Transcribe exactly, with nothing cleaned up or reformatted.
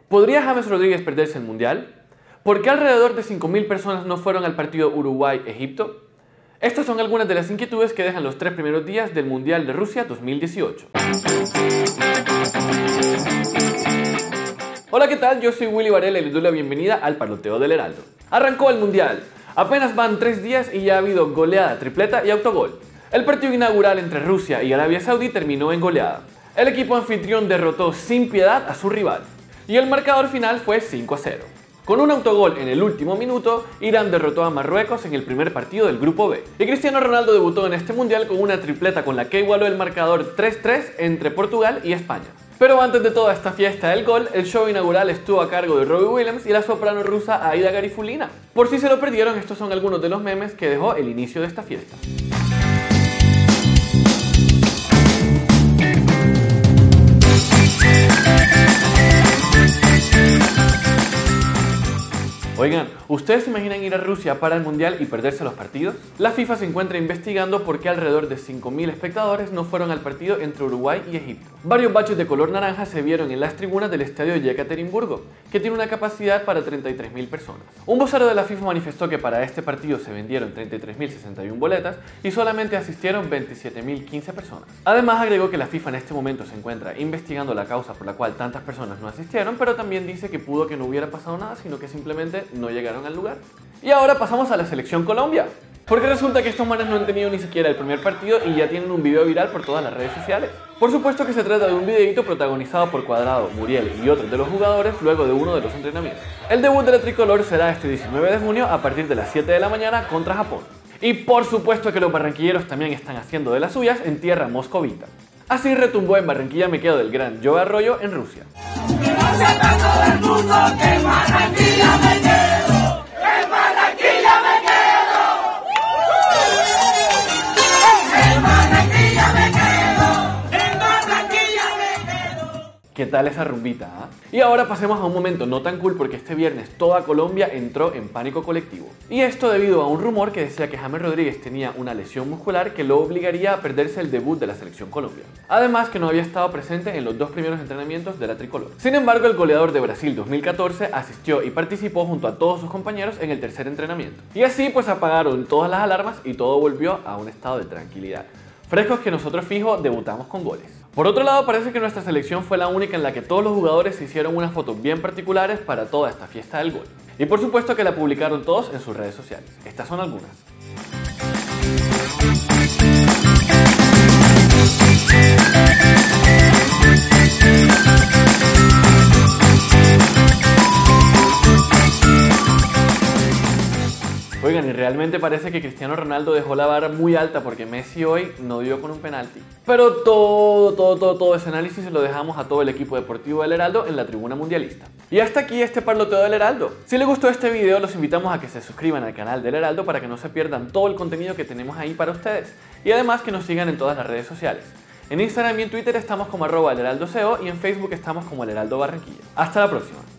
¿Podría James Rodríguez perderse el Mundial? ¿Por qué alrededor de cinco mil personas no fueron al partido Uruguay-Egipto? Estas son algunas de las inquietudes que dejan los tres primeros días del Mundial de Rusia dos mil dieciocho. Hola, ¿qué tal? Yo soy Willy Varela y les doy la bienvenida al Parloteo del Heraldo. Arrancó el Mundial. Apenas van tres días y ya ha habido goleada, tripleta y autogol. El partido inaugural entre Rusia y Arabia Saudí terminó en goleada. El equipo anfitrión derrotó sin piedad a su rival. Y el marcador final fue cinco a cero. Con un autogol en el último minuto, Irán derrotó a Marruecos en el primer partido del Grupo B. Y Cristiano Ronaldo debutó en este Mundial con una tripleta con la que igualó el marcador tres tres entre Portugal y España. Pero antes de toda esta fiesta del gol, el show inaugural estuvo a cargo de Robbie Williams y la soprano rusa Aida Garifulina. Por si se lo perdieron, estos son algunos de los memes que dejó el inicio de esta fiesta. Oigan, ¿ustedes se imaginan ir a Rusia para el Mundial y perderse los partidos? La FIFA se encuentra investigando por qué alrededor de cinco mil espectadores no fueron al partido entre Uruguay y Egipto. Varios baches de color naranja se vieron en las tribunas del estadio de Yekaterinburgo, que tiene una capacidad para treinta y tres mil personas. Un vocero de la FIFA manifestó que para este partido se vendieron treinta y tres mil sesenta y una boletas y solamente asistieron veintisiete mil quince personas. Además agregó que la FIFA en este momento se encuentra investigando la causa por la cual tantas personas no asistieron, pero también dice que pudo que no hubiera pasado nada, sino que simplemente no llegaron al lugar. Y ahora pasamos a la selección Colombia, porque resulta que estos manes no han tenido ni siquiera el primer partido y ya tienen un video viral por todas las redes sociales. Por supuesto que se trata de un videito protagonizado por Cuadrado, Muriel y otros de los jugadores luego de uno de los entrenamientos. El debut de la tricolor será este diecinueve de junio a partir de las siete de la mañana contra Japón. Y por supuesto que los barranquilleros también están haciendo de las suyas en tierra moscovita. Así retumbó en Barranquilla Me Quedo del gran Joe Arroyo en Rusia. ¿Qué tal esa rumbita? ¿eh? Y ahora pasemos a un momento no tan cool porque este viernes toda Colombia entró en pánico colectivo. Y esto debido a un rumor que decía que James Rodríguez tenía una lesión muscular que lo obligaría a perderse el debut de la selección Colombia. Además que no había estado presente en los dos primeros entrenamientos de la tricolor. Sin embargo, el goleador de Brasil dos mil catorce asistió y participó junto a todos sus compañeros en el tercer entrenamiento. Y así pues apagaron todas las alarmas y todo volvió a un estado de tranquilidad. Frescos que nosotros fijo debutamos con goles. Por otro lado, parece que nuestra selección fue la única en la que todos los jugadores se hicieron unas fotos bien particulares para toda esta fiesta del gol. Y por supuesto que la publicaron todos en sus redes sociales. Estas son algunas. Oigan, y realmente parece que Cristiano Ronaldo dejó la vara muy alta porque Messi hoy no dio con un penalti. Pero todo, todo, todo, todo ese análisis se lo dejamos a todo el equipo deportivo del Heraldo en la tribuna mundialista. Y hasta aquí este Parloteo del Heraldo. Si les gustó este video, los invitamos a que se suscriban al canal del Heraldo para que no se pierdan todo el contenido que tenemos ahí para ustedes. Y además que nos sigan en todas las redes sociales. En Instagram y en Twitter estamos como arroba el heraldo C O y en Facebook estamos como el Heraldo Barranquilla. Hasta la próxima.